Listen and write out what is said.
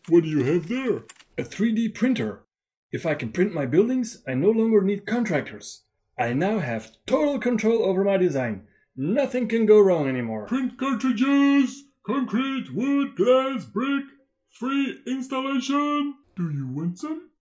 What do you have there? A 3D printer. If I can print my buildings, I no longer need contractors. I now have total control over my design. Nothing can go wrong anymore. Print cartridges, concrete, wood, glass, brick, free installation. Do you want some?